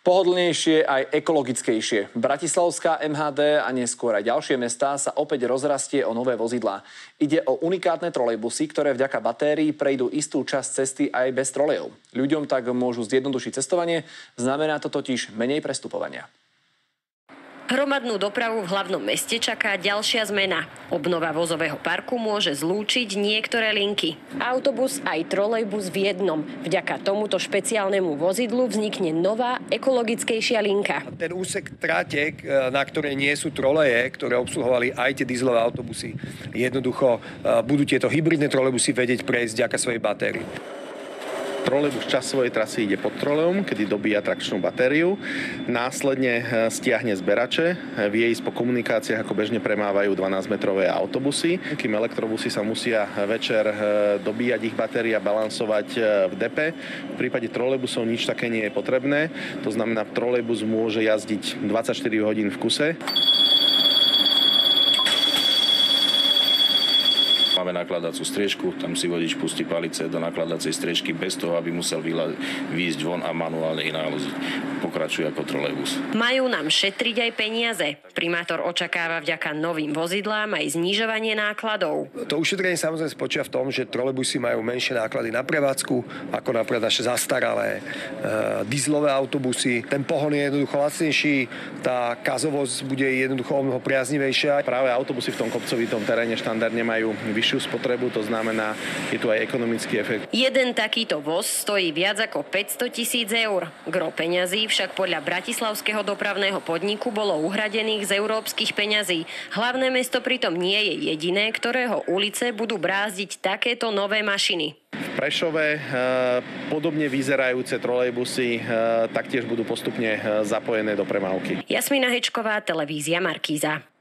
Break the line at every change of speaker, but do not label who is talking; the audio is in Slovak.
Pohodlnejšie aj ekologickejšie. Bratislavská MHD a neskôr aj ďalšie mestá sa opäť rozrastie o nové vozidlá. Ide o unikátne trolejbusy, ktoré vďaka batérií prejdú istú časť cesty aj bez trolejov. Ľuďom tak môžu zjednodušiť cestovanie, znamená to totiž menej prestupovania.
Hromadnú dopravu v hlavnom meste čaká ďalšia zmena. Obnova vozového parku môže zlúčiť niektoré linky. Autobus aj trolejbus v jednom. Vďaka tomuto špeciálnemu vozidlu vznikne nová, ekologickejšia linka.
Ten úsek tráte, na ktorej nie sú troleje, ktoré obsluhovali aj tie dieselové autobusy, jednoducho budú tieto hybridné trolejbusy vedieť prejsť vďaka svojej batérii.
Trolejbus časť svojej trasy ide pod trolejom, kedy dobíja trakčnú batériu. Následne stiahne zberače, vie ísť po komunikáciách, ako bežne premávajú 12-metrové autobusy. Kým elektrobusy sa musia večer dobíjať ich batéria, balansovať v depe. V prípade trolejbusov nič také nie je potrebné. To znamená, trolejbus môže jazdiť 24 hodín v kuse.
Máme nakladacú striežku, tam si vodič pustí palice do nakladacej striežky bez toho, aby musel výjsť von a manuálne ich naložiť. Pokračuje ako trolejbus.
Majú nám šetriť aj peniaze. Primátor očakáva vďaka novým vozidlám aj znižovanie nákladov.
To ušetrenie samozrejme spočíva v tom, že trolejbusy majú menšie náklady na prevádzku, ako napríklad naše zastaralé dieselové autobusy. Ten pohon je jednoducho lacnejší, tá kazovosť bude jednoducho omnoho priaznivejšia.
Práve autobusy v tom kopcovitom teréne štandardne majú vyššiu spotrebu, to znamená, je tu aj ekonomický efekt.
Jeden takýto voz stojí viac ako 500 000 eur. Gro peňazí však podľa Bratislavského dopravného podniku bolo uhradených z európskych peňazí. Hlavné mesto pritom nie je jediné, ktorého ulice budú brázdiť takéto nové mašiny.
V Prešove podobne vyzerajúce trolejbusy taktiež budú postupne zapojené do premávky.
Jasmína Hečková, televízia Markíza.